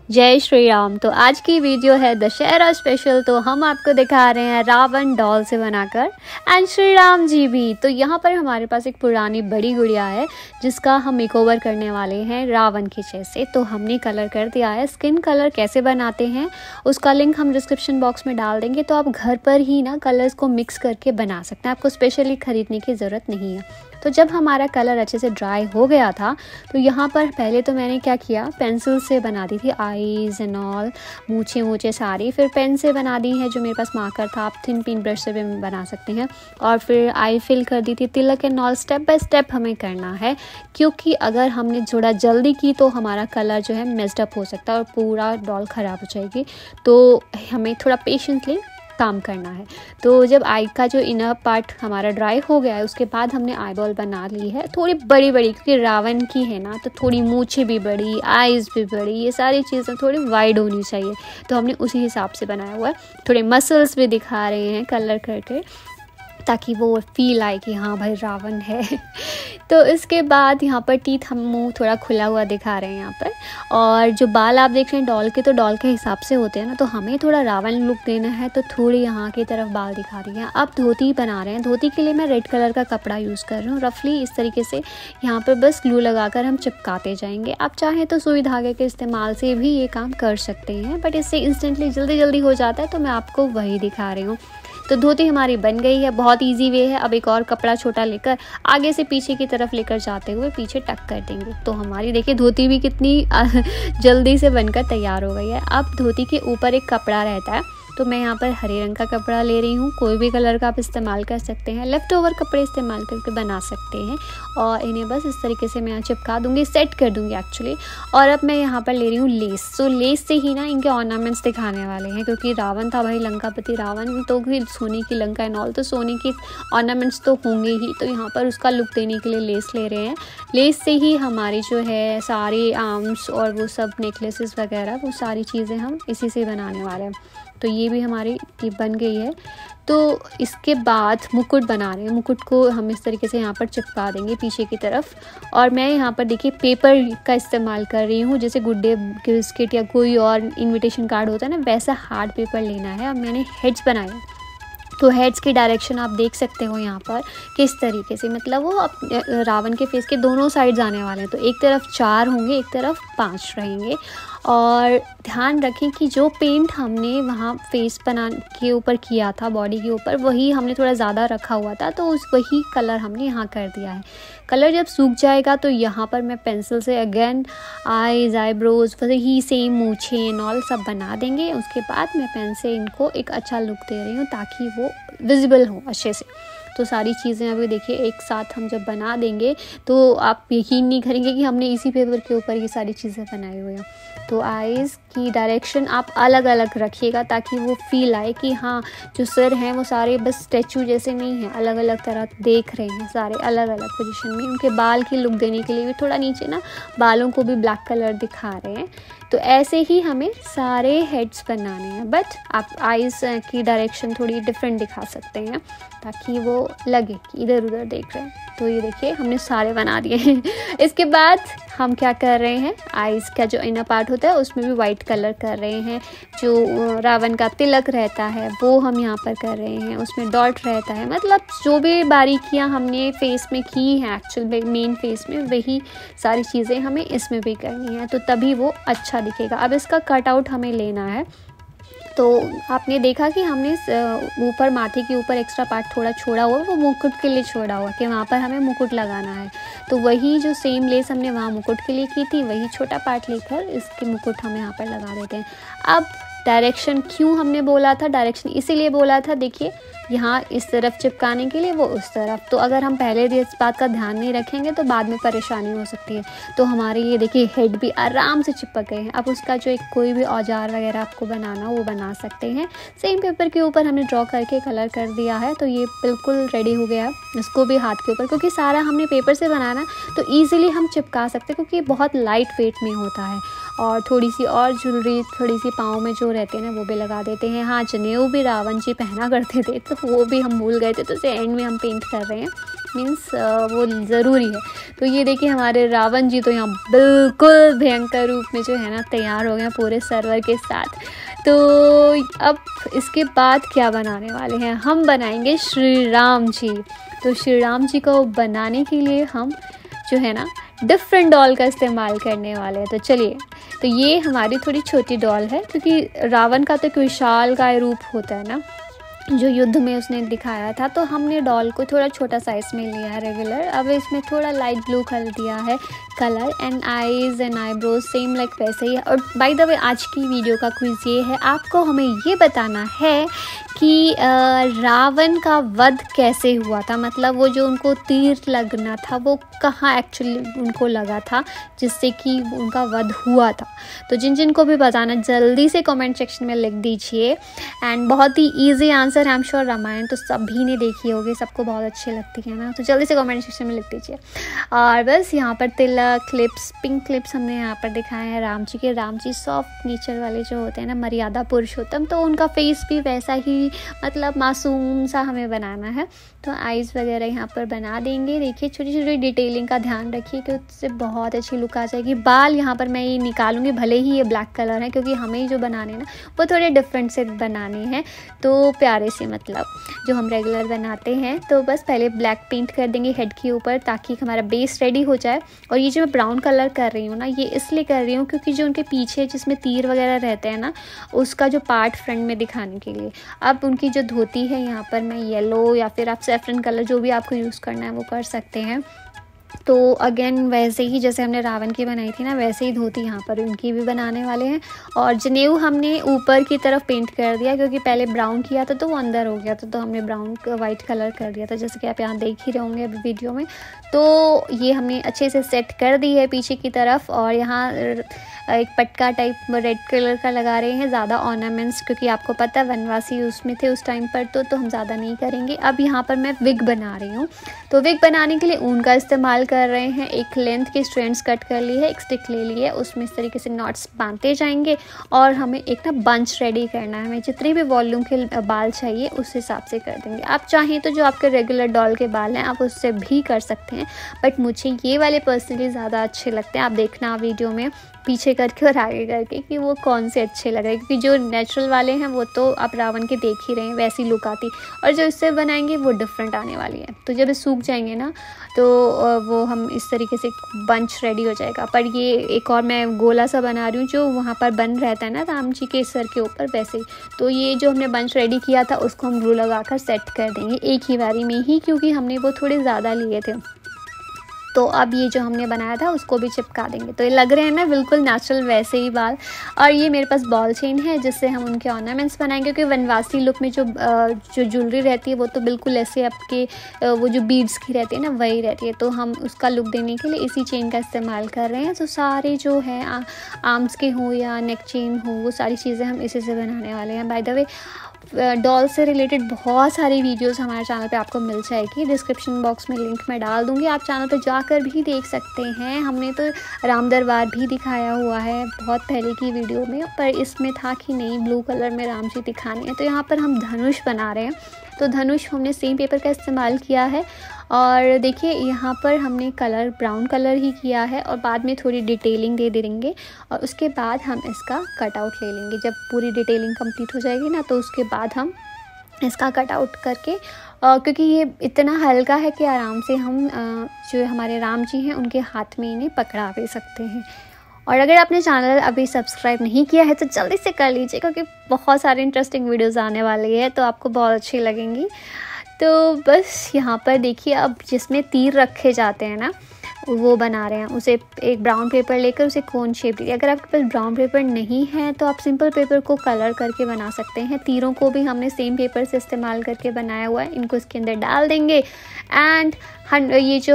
जय श्री राम। तो आज की वीडियो है दशहरा स्पेशल। तो हम आपको दिखा रहे हैं रावण डॉल से बनाकर एंड श्री राम जी भी। तो यहाँ पर हमारे पास एक पुरानी बड़ी गुड़िया है जिसका हम मेकओवर करने वाले हैं रावण के जैसे। तो हमने कलर कर दिया है। स्किन कलर कैसे बनाते हैं उसका लिंक हम डिस्क्रिप्शन बॉक्स में डाल देंगे। तो आप घर पर ही ना कलर्स को मिक्स करके बना सकते हैं, आपको स्पेशली ख़रीदने की ज़रूरत नहीं है। तो जब हमारा कलर अच्छे से ड्राई हो गया था तो यहाँ पर पहले तो मैंने क्या किया, पेंसिल से बना दी थी आईज़ एंड ऑल, मूछे सारी। फिर पेन से बना दी है, जो मेरे पास मार्कर था, आप थिन पिन ब्रश से भी बना सकते हैं। और फिर आई फिल कर दी थी, tilak and all. Step by step हमें करना है क्योंकि अगर हमने थोड़ा जल्दी की तो हमारा कलर जो है मेस्ड अप हो सकता है और पूरा डॉल ख़राब हो जाएगी। तो हमें थोड़ा पेशेंटली काम करना है। तो जब आई का जो इनर पार्ट हमारा ड्राई हो गया है उसके बाद हमने आई बॉल बना ली है, थोड़ी बड़ी क्योंकि रावण की है ना, तो थोड़ी मूछें भी बड़ी, आईज़ भी बड़ी, ये सारी चीज़ें थोड़ी वाइड होनी चाहिए। तो हमने उसी हिसाब से बनाया हुआ है। थोड़े मसल्स भी दिखा रहे हैं कलर करके ताकि वो फील आए कि हाँ भाई रावण है। तो इसके बाद यहाँ पर टीथ हम मुँह थोड़ा खुला हुआ दिखा रहे हैं यहाँ पर। और जो बाल आप देख रहे हैं डॉल के, तो डॉल के हिसाब से होते हैं ना, तो हमें थोड़ा रावण लुक देना है तो थोड़ी यहाँ की तरफ बाल दिखा रही हैं। अब धोती बना रहे हैं। धोती के लिए मैं रेड कलर का कपड़ा यूज़ कर रही हूँ। रफली इस तरीके से यहाँ पर बस ग्लू लगाकर हम चिपकाते जाएंगे। आप चाहें तो सुई धागे के इस्तेमाल से भी ये काम कर सकते हैं, बट इससे इंस्टेंटली जल्दी हो जाता है, तो मैं आपको वही दिखा रही हूँ। तो धोती हमारी बन गई है। बहुत इजी वे है। अब एक और कपड़ा छोटा लेकर आगे से पीछे की तरफ लेकर जाते हुए पीछे टक कर देंगे। तो हमारी देखिए धोती भी कितनी जल्दी से बनकर तैयार हो गई है। अब धोती के ऊपर एक कपड़ा रहता है, तो मैं यहाँ पर हरे रंग का कपड़ा ले रही हूँ। कोई भी कलर का आप इस्तेमाल कर सकते हैं, लेफ़्ट ओवर कपड़े इस्तेमाल करके बना सकते हैं। और इन्हें बस इस तरीके से मैं यहाँ चिपका दूँगी, सेट कर दूँगी एक्चुअली। और अब मैं यहाँ पर ले रही हूँ लेस। तो लेस से ही ना इनके ऑर्नामेंट्स दिखाने वाले हैं, क्योंकि रावण था भाई, लंकापति रावण, तो फिर सोने की लंका एंड ऑल, तो सोने की ऑर्नामेंट्स तो होंगे ही। तो यहाँ पर उसका लुक देने के लिए लेस ले रहे हैं। लेस से ही हमारी जो है सारी आर्म्स और वो सब नेकलेसेस वगैरह, वो सारी चीज़ें हम इसी से बनाने वाले हैं। तो ये भी हमारी बन गई है। तो इसके बाद मुकुट बना रहे हैं। मुकुट को हम इस तरीके से यहाँ पर चिपका देंगे पीछे की तरफ। और मैं यहाँ पर देखिए पेपर का इस्तेमाल कर रही हूँ, जैसे गुड डे बिस्किट या कोई और इनविटेशन कार्ड होता है ना, वैसा हार्ड पेपर लेना है। अब मैंने हेड्स बनाए, तो हेड्स की डायरेक्शन आप देख सकते हो यहाँ पर किस तरीके से, मतलब वो रावण के फेस के दोनों साइड्स आने वाले हैं। तो एक तरफ 4 होंगे, एक तरफ 5 रहेंगे। और ध्यान रखें कि जो पेंट हमने वहाँ फेस बना के ऊपर किया था, बॉडी के ऊपर, वही हमने थोड़ा ज़्यादा रखा हुआ था, तो वही कलर हमने यहाँ कर दिया है। कलर जब सूख जाएगा तो यहाँ पर मैं पेंसिल से अगेन आईज, आईब्रोज, वही सेम मूछें एंड ऑल सब बना देंगे। उसके बाद मैं पेन से इनको एक अच्छा लुक दे रही हूँ ताकि वो विजिबल हो अच्छे से। तो सारी चीज़ें अभी देखिए एक साथ हम जब बना देंगे तो आप यकीन नहीं करेंगे कि हमने इसी पेपर के ऊपर ये सारी चीज़ें बनाई हुई हैं। तो आईज़ की डायरेक्शन आप अलग अलग रखिएगा ताकि वो फील आए कि हाँ जो सर हैं वो सारे बस स्टैचू जैसे नहीं हैं, अलग अलग तरह देख रहे हैं, सारे अलग अलग पोजीशन में। उनके बाल की लुक देने के लिए भी थोड़ा नीचे ना बालों को भी ब्लैक कलर दिखा रहे हैं। तो ऐसे ही हमें सारे हेड्स बनाने हैं, बट आप आईज़ की डायरेक्शन थोड़ी डिफरेंट दिखा सकते हैं ताकि वो लगे कि इधर उधर देख रहे हैं। तो ये देखिए हमने सारे बना दिए हैं। इसके बाद हम क्या कर रहे हैं, आईज़ का जो इनर पार्ट होता है उसमें भी वाइट कलर कर रहे हैं। जो रावण का तिलक रहता है वो हम यहाँ पर कर रहे हैं, उसमें डॉट रहता है, मतलब जो भी बारीकियाँ हमने फेस में की हैं एक्चुअल मेन फेस में, वही सारी चीज़ें हमें इसमें भी करनी है, तो तभी वो अच्छा दिखेगा। अब इसका कटआउट हमें लेना है। तो आपने देखा कि हमने ऊपर माथे के ऊपर एक्स्ट्रा पार्ट थोड़ा छोड़ा हुआ, वो मुकुट के लिए छोड़ा हुआ कि वहाँ पर हमें मुकुट लगाना है। तो वही जो सेम लेस हमने वहाँ मुकुट के लिए की थी, वही छोटा पार्ट लेकर इसके मुकुट हम यहाँ पर लगा देते हैं। अब डायरेक्शन क्यों हमने बोला था, डायरेक्शन इसीलिए बोला था, देखिए यहाँ इस तरफ चिपकाने के लिए, वो उस तरफ। तो अगर हम पहले इस बात का ध्यान नहीं रखेंगे तो बाद में परेशानी हो सकती है। तो हमारे ये देखिए हेड भी आराम से चिपक गए हैं। अब उसका जो एक कोई भी औजार वगैरह आपको बनाना वो बना सकते हैं। सेम पेपर के ऊपर हमने ड्रॉ करके कलर कर दिया है, तो ये बिल्कुल रेडी हो गया। इसको भी हाथ के ऊपर, क्योंकि सारा हमने पेपर से बनाना तो ईजिली हम चिपका सकते हैं, क्योंकि ये बहुत लाइट वेट में होता है। और थोड़ी सी और ज्वेलरी, थोड़ी सी पाँव में जो रहते हैं ना, वो भी लगा देते हैं। हाँ, जनेऊ भी रावण जी पहना करते थे, तो वो भी हम भूल गए थे, तो इसे एंड में हम पेंट कर रहे हैं। मीन्स वो ज़रूरी है। तो ये देखिए हमारे रावण जी तो यहाँ बिल्कुल भयंकर रूप में जो है ना तैयार हो गए हैं पूरे सर्वर के साथ। तो अब इसके बाद क्या बनाने वाले हैं, हम बनाएंगे श्री राम जी। तो श्री राम जी को बनाने के लिए हम जो है ना डिफरेंट डॉल का इस्तेमाल करने वाले हैं। तो चलिए, तो ये हमारी थोड़ी छोटी डॉल है क्योंकि रावण का तो एक विशाल काय रूप होता है ना जो युद्ध में उसने दिखाया था, तो हमने डॉल को थोड़ा छोटा साइज़ में लिया है रेगुलर। अब इसमें थोड़ा लाइट ब्लू कलर दिया है colour, and eyes and eyebrows same like वैसे ही है। और बाय द वे आज की वीडियो का क्विज़ ये है, आपको हमें ये बताना है कि रावण का वध कैसे हुआ था, मतलब वो जो उनको तीर लगना था वो कहाँ एक्चुअली उनको लगा था जिससे कि उनका वध हुआ था। तो जिन जिन को भी बताना जल्दी से कमेंट सेक्शन में लिख दीजिए। एंड बहुत ही easy answer, I am sure Ramayan तो सभी ने देखी होगी, सबको बहुत अच्छी लगती है ना, तो जल्दी से कमेंट सेक्शन में लिख दीजिए। और बस यहाँ पर तिलक क्लिप्स, पिंक क्लिप्स हमने यहाँ पर दिखाए हैं राम जी के। राम जी सॉफ्ट नेचर वाले जो होते हैं ना, मर्यादा पुरुषोत्तम, तो उनका फेस भी वैसा ही मतलब मासूम सा हमें बनाना है। तो आइज़ वगैरह यहाँ पर बना देंगे। देखिए छोटी छोटी डिटेलिंग का ध्यान रखिए कि उससे बहुत अच्छी लुक आ जाएगी। बाल यहाँ पर मैं ये निकालूंगी, भले ही ये ब्लैक कलर है क्योंकि हमें जो बनाने ना वो थोड़े डिफरेंट से बनाने हैं, तो प्यारे से मतलब जो हम रेगुलर बनाते हैं। तो बस पहले ब्लैक पेंट कर देंगे हेड के ऊपर ताकि हमारा बेस रेडी हो जाए। और ये जो मैं ब्राउन कलर कर रही हूँ ना, ये इसलिए कर रही हूँ क्योंकि जो उनके पीछे जिसमें तीर वगैरह रहते हैं ना, उसका जो पार्ट फ्रंट में दिखाने के लिए। अब उनकी जो धोती है यहाँ पर मैं येलो या फिर आप सैफरन कलर जो भी आपको यूज़ करना है वो कर सकते हैं। तो अगेन वैसे ही जैसे हमने रावण की बनाई थी ना, वैसे ही धोती यहाँ पर उनकी भी बनाने वाले हैं। और जनेऊ हमने ऊपर की तरफ पेंट कर दिया क्योंकि पहले ब्राउन किया था तो वो अंदर हो गया था, तो हमने ब्राउन वाइट कलर कर दिया था जैसे कि आप यहाँ देख ही रहे होंगे अभी वीडियो में। तो ये हमने अच्छे से सेट कर दी है पीछे की तरफ। और यहाँ एक पटका टाइप रेड कलर का लगा रहे हैं, ज़्यादा ऑर्नामेंट्स क्योंकि आपको पता है वनवासी उसमें थे उस टाइम पर, तो हम ज़्यादा नहीं करेंगे। अब यहाँ पर मैं विग बना रही हूँ, तो विग बनाने के लिए ऊन का इस्तेमाल कर रहे हैं। एक लेंथ की स्ट्रैंड्स कट कर ली है, एक स्टिक ले ली है, उसमें इस तरीके से नॉट्स बांधते जाएंगे। और हमें एक ना बंच रेडी करना है, हमें जितने भी वॉल्यूम के बाल चाहिए उस हिसाब से कर देंगे। आप चाहें तो जो आपके रेगुलर डॉल के बाल हैं आप उससे भी कर सकते हैं, बट मुझे ये वाले पर्सनली ज़्यादा अच्छे लगते हैं। आप देखना वीडियो में पीछे करके और आगे करके कि वो कौन से अच्छे लग रहे हैं, क्योंकि जो नेचुरल वाले हैं वो तो आप रावण के देख ही रहे हैं वैसी लुक आती, और जो इससे बनाएंगे वो डिफरेंट आने वाली है। तो जब ये सूख जाएंगे ना तो वो हम इस तरीके से बंच रेडी हो जाएगा। पर ये एक और मैं गोला सा बना रही हूँ जो वहाँ पर बन रहता है ना राम जी के सर के ऊपर, वैसे ही। तो ये जो हमने बंच रेडी किया था उसको हम ग्लू लगाकर सेट कर देंगे एक ही बारी में ही, क्योंकि हमने वो थोड़े ज़्यादा लिए थे। तो अब ये जो हमने बनाया था उसको भी चिपका देंगे। तो ये लग रहे हैं ना बिल्कुल नेचुरल वैसे ही बाल। और ये मेरे पास बॉल चेन है जिससे हम उनके ऑर्नामेंट्स बनाएंगे, क्योंकि वनवासी लुक में जो ज्वेलरी रहती है वो तो बिल्कुल ऐसे आपके वो जो बीड्स की रहती है ना वही रहती है। तो हम उसका लुक देने के लिए इसी चेन का इस्तेमाल कर रहे हैं। तो सारे जो है आर्म्स के हों या नेक चेन हो, वो सारी चीज़ें हम इसी से बनाने वाले हैं। बाय द वे डॉल से रिलेटेड बहुत सारी वीडियोस हमारे चैनल पे आपको मिल जाएगी, डिस्क्रिप्शन बॉक्स में लिंक मैं डाल दूँगी, आप चैनल पे जाकर भी देख सकते हैं। हमने तो राम दरबार भी दिखाया हुआ है बहुत पहले की वीडियो में, पर इसमें था कि नहीं ब्लू कलर में राम जी दिखाने हैं। तो यहाँ पर हम धनुष बना रहे हैं, तो धनुष हमने सेम पेपर का इस्तेमाल किया है। और देखिए यहाँ पर हमने कलर ब्राउन कलर ही किया है और बाद में थोड़ी डिटेलिंग दे देंगे, और उसके बाद हम इसका कटआउट ले लेंगे। जब पूरी डिटेलिंग कंप्लीट हो जाएगी ना तो उसके बाद हम इसका कटआउट करके, क्योंकि ये इतना हल्का है कि आराम से हम जो हमारे राम जी हैं उनके हाथ में इन्हें पकड़ा भी सकते हैं। और अगर आपने चैनल अभी सब्सक्राइब नहीं किया है तो जल्दी से कर लीजिए, क्योंकि बहुत सारे इंटरेस्टिंग वीडियोस आने वाली है तो आपको बहुत अच्छी लगेंगी। तो बस यहाँ पर देखिए अब जिसमें तीर रखे जाते हैं ना वो बना रहे हैं, उसे एक ब्राउन पेपर लेकर उसे कोन शेप दीजिए। अगर आपके पास ब्राउन पेपर नहीं है तो आप सिंपल पेपर को कलर करके बना सकते हैं। तीरों को भी हमने सेम पेपर से इस्तेमाल करके बनाया हुआ है, इनको इसके अंदर डाल देंगे। एंड ये जो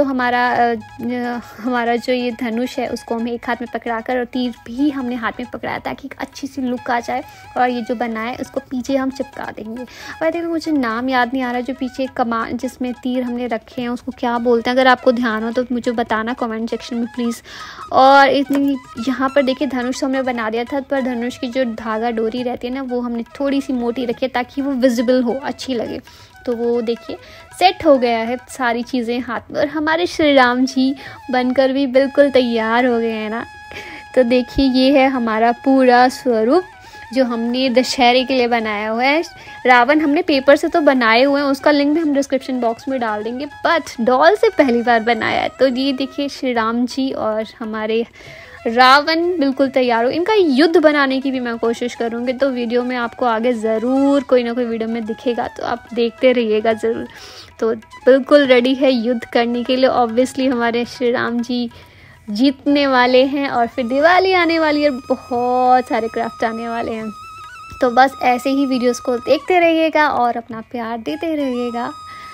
हमारा जो ये धनुष है उसको हम एक हाथ में पकड़ा कर, और तीर भी हमने हाथ में पकड़ाया ताकि अच्छी सी लुक आ जाए। और ये जो बनाया है उसको पीछे हम चिपका देंगे। और देखो मुझे नाम याद नहीं आ रहा, जो पीछे कमान जिसमें तीर हमने रखे हैं उसको क्या बोलते हैं, अगर आपको ध्यान हो तो मुझे बता बताना कमेंट सेक्शन में प्लीज़। और इतनी यहाँ पर देखिए धनुष हमने बना दिया था, पर धनुष की जो धागा डोरी रहती है ना वो हमने थोड़ी सी मोटी रखी है ताकि वो विजिबल हो, अच्छी लगे। तो वो देखिए सेट हो गया है सारी चीज़ें हाथ में, और हमारे श्री राम जी बनकर भी बिल्कुल तैयार हो गए हैं ना। तो देखिए ये है हमारा पूरा स्वरूप जो हमने दशहरे के लिए बनाया हुआ है। रावण हमने पेपर से तो बनाए हुए हैं, उसका लिंक भी हम डिस्क्रिप्शन बॉक्स में डाल देंगे, बट डॉल से पहली बार बनाया है। तो ये देखिए श्री राम जी और हमारे रावण बिल्कुल तैयार हो। इनका युद्ध बनाने की भी मैं कोशिश करूँगी, तो वीडियो में आपको आगे ज़रूर कोई ना कोई वीडियो में दिखेगा, तो आप देखते रहिएगा ज़रूर। तो बिल्कुल रेडी है युद्ध करने के लिए। ऑब्वियसली हमारे श्री राम जी जीतने वाले हैं, और फिर दिवाली आने वाली है, बहुत सारे क्राफ्ट आने वाले हैं। तो बस ऐसे ही वीडियोस को देखते रहिएगा और अपना प्यार देते रहिएगा।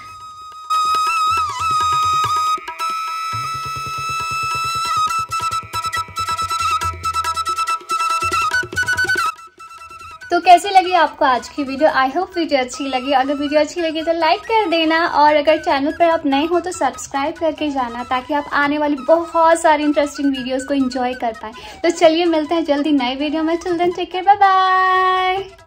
तो कैसी लगी आपको आज की वीडियो? आई होप वीडियो अच्छी लगी। अगर वीडियो अच्छी लगी तो लाइक कर देना, और अगर चैनल पर आप नए हो तो सब्सक्राइब करके जाना, ताकि आप आने वाली बहुत सारी इंटरेस्टिंग वीडियोस को एंजॉय कर पाएं। तो चलिए मिलते हैं जल्दी नए वीडियो में। Till then take care, bye bye.